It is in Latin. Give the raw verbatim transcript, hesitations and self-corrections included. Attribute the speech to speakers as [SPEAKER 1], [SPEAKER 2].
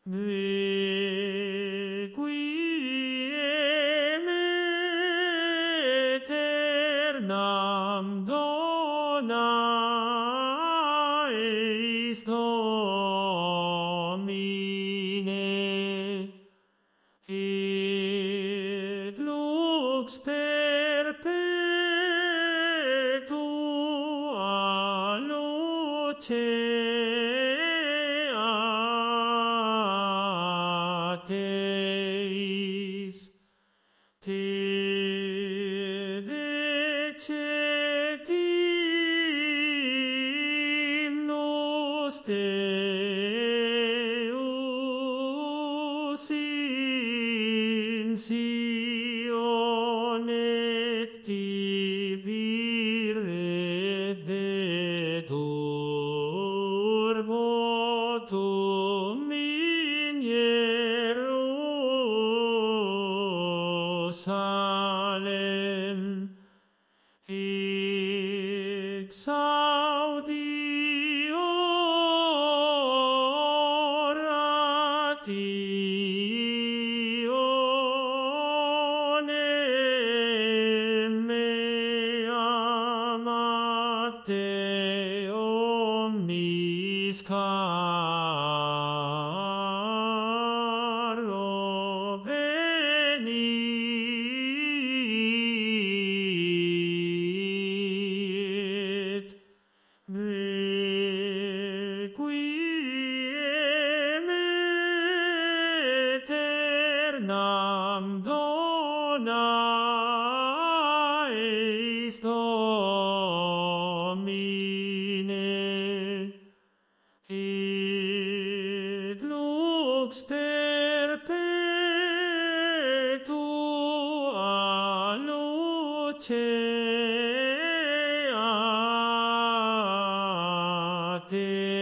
[SPEAKER 1] Requiem aeternam dona eis Domine, et lux perpetua lucea Teis, te decet hymnus Deus in Sion extibire detur votum in Jerusalem, exaudi orationem meam ad te omnis caro venit. Requiem aeternam dona eis Domine, et lux perpetua lucea Te.